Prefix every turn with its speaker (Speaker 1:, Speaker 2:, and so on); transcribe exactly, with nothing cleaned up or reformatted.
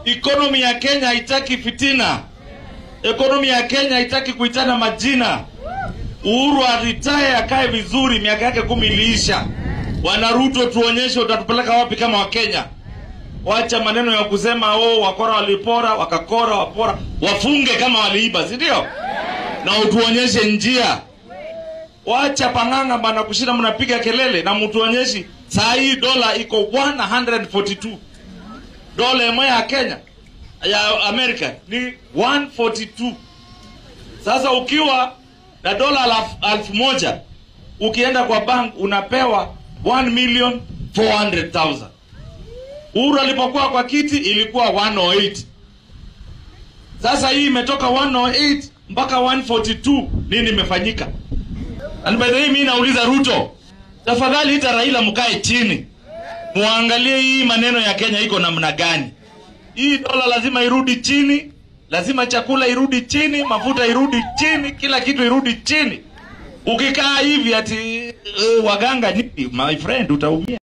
Speaker 1: Economy ya Kenya haitaki fitina. Economy ya Kenya haitaki kuitana majina. Uhuru aritae akae vizuri, miaka yake kumi iliisha. Bwana Ruto, tuonyeshe utatupeleka wapi kama wa Kenya. Wacha maneno ya kusema oh wakora walipora, wakakora wapora. Wafunge kama waliiba, si ndio? Na utuonyeshe njia. Wacha panganga bana kushinda mnapiga kelele na mtuonyeshe saa hii dola iko one hundred forty-two. Dola moja ya Kenya ya Amerika ni one hundred forty-two. Sasa ukiwa na dola elfu moja ukienda kwa bank unapewa one million four hundred thousand. Uhuru alipokuwa kwa kiti ilikuwa one oh eight. Sasa hii imetoka one oh eight mpaka one forty-two. Nini imefanyika? And by the way, mimi nauliza Ruto, tafadhali ita Raila mkae chini. Muangalie hii maneno ya Kenya iko namna gani. Hii dola lazima irudi chini, lazima chakula irudi chini, mafuta irudi chini, kila kitu irudi chini. Ukikaa hivi ati uh, waganga nini, my friend, utaumia.